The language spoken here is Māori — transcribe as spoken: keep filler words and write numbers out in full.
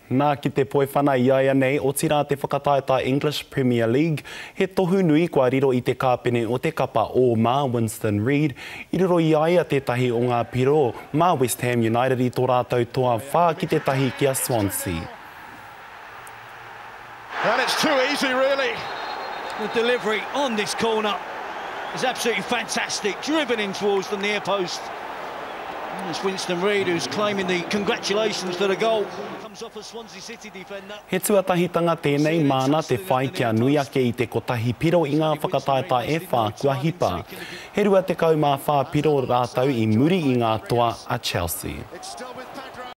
Nā ki te poe whana iaia nei, o tira te whakataeta English Premier League, he tohu nui kua riro i te kāpene o te kapa o mā Winston Reid, i riro iaia tētahi o ngā piro mā West Ham United i tō rātou toa whā ki te tahi kia Swansea. And it's too easy, really. The delivery on this corner is absolutely fantastic, driven in towards the near post. And it's Winston Reid who's claiming the congratulations for the goal. Comes off a Swansea City defender. He tuatahitanga tēnei māna te whai kia nui ake i te kotahi piro i ngā whakataeta e whā kua hipa. He rua te kau mā whā piro rātau i muri i ngā toa a Chelsea.